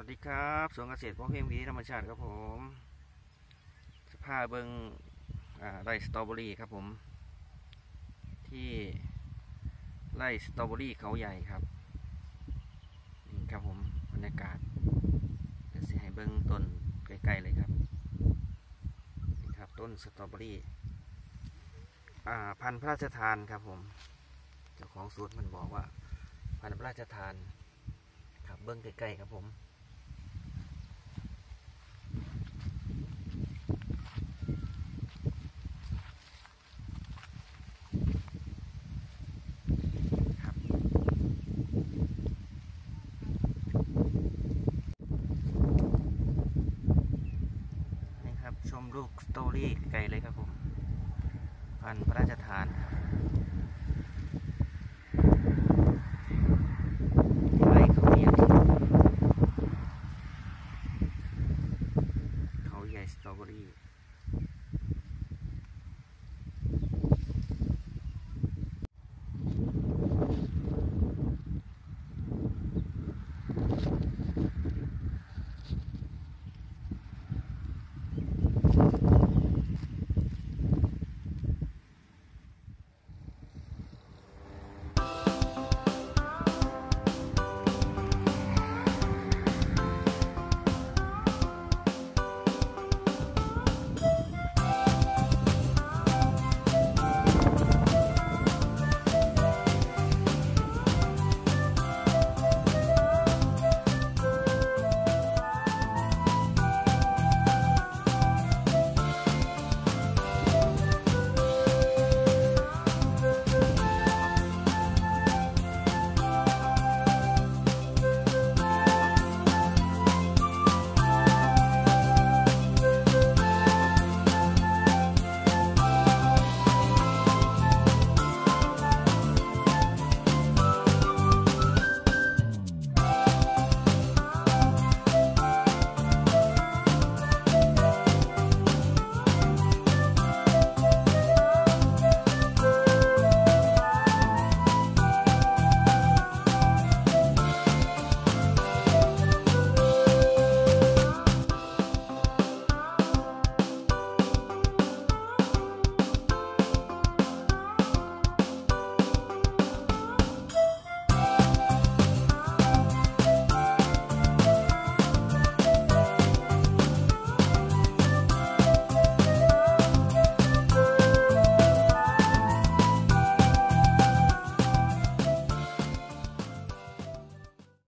วัสดีครับสวนเกษตรพอเพียงวิถีธรรมชาติครับผมจะพาเบิ้งไร่สตรอเบอรี่ครับผมที่ไร่สตรอเบอรี่เขาใหญ่ครับนี่ครับผมบรรยากาศเดี๋ยวสิให้เบิ้งต้นใกล้ๆเลยครับนี่ครับต้นสตรอเบอรี่พันธุ์พระราชทานครับผมเจ้าของสวนมันบอกว่าพันธุ์พระราชทานครับเบิ้งใกล้ๆครับผมชมลูกสตรอเบอรี่ไกลเลยครับผมพันธุ์พระราชทานไร่เขาใหญ่เขาใหญ่สตรอเบอรี่